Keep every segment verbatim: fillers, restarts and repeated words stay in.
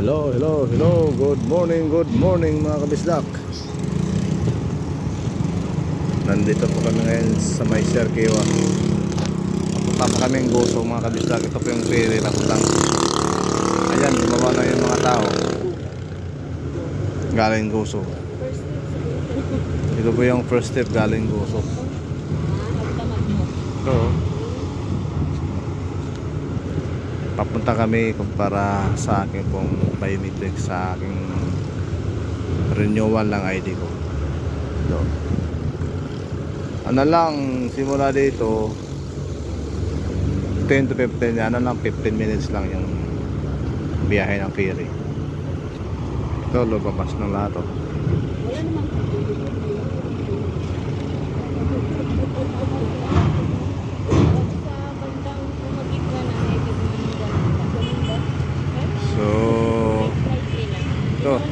hello, hello, hello. Good morning, good morning mga kabisdak. Nandito po kami ngayon sa may Serkewa. Papunta pa kaming Goso mga kabisdak. Ito po yung ferry papuntang. Ayan, bumaba na yung mga tao galing Goso. Ito po yung first step galing Goso. Ito, papunta kami para sa aking pong biometric, sa aking renewal ng I D ko. So, ano lang, simula dito ten to fifteen, ano lang, fifteen minutes lang yung biyahe ng ferry. Ito, lumabas ng lahat oh. So, ito.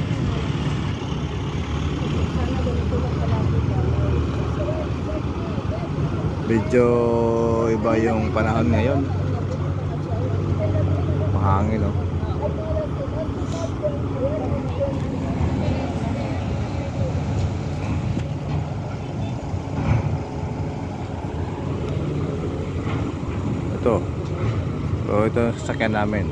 Medyo iba yung panahon ngayon. Mahangin oh. Ito. So, ito yung sasakyan namin.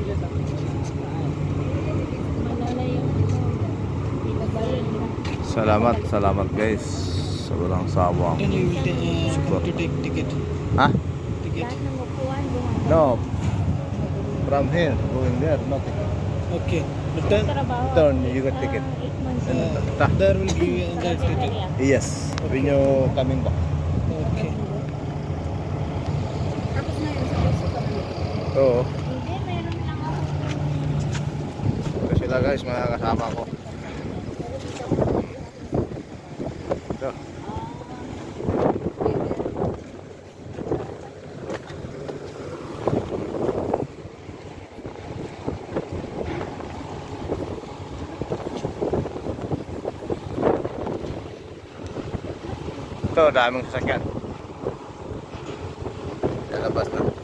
Salamat, salamat guys sa walang sawa. Then you will uh, to take ticket. Ha? Ticket. No. From here, going there, no ticket. Okay. Return. Turn, you got ticket. Uh, there will be the ticket. Yes, when you coming back. Okay. Oo. Ito sila guys, mga kasama ko. Ito. Ito, daming sasakyan. Lalabas na.